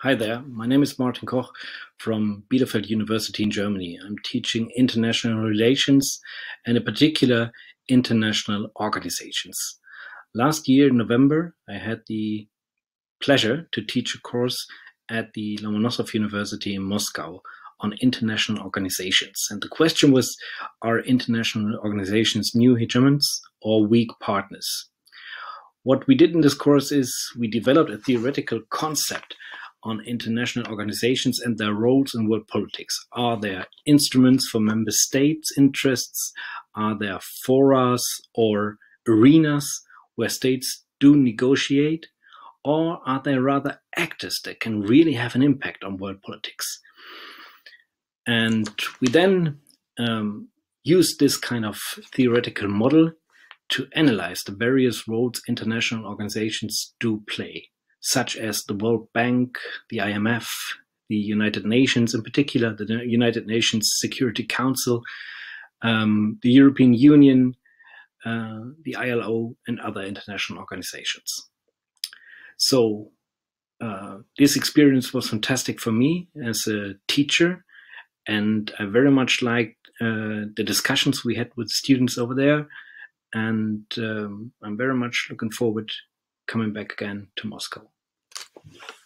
Hi there, my name is Martin Koch from Bielefeld University in Germany. I'm teaching international relations and in particular international organizations. Last year in November, I had the pleasure to teach a course at the Lomonosov University in Moscow on international organizations. And the question was, are international organizations new hegemons or weak partners? What we did in this course is we developed a theoretical concept on international organizations and their roles in world politics. Are there instruments for member states' interests? Are there forums or arenas where states do negotiate? Or are there rather actors that can really have an impact on world politics? And we then used this kind of theoretical model to analyze the various roles international organizations do play, such as the World Bank, the IMF, the United Nations, in particular the United Nations Security Council, the European Union, the ILO, and other international organizations. So this experience was fantastic for me as a teacher, and I very much liked the discussions we had with students over there, and I'm very much looking forward coming back again to Moscow.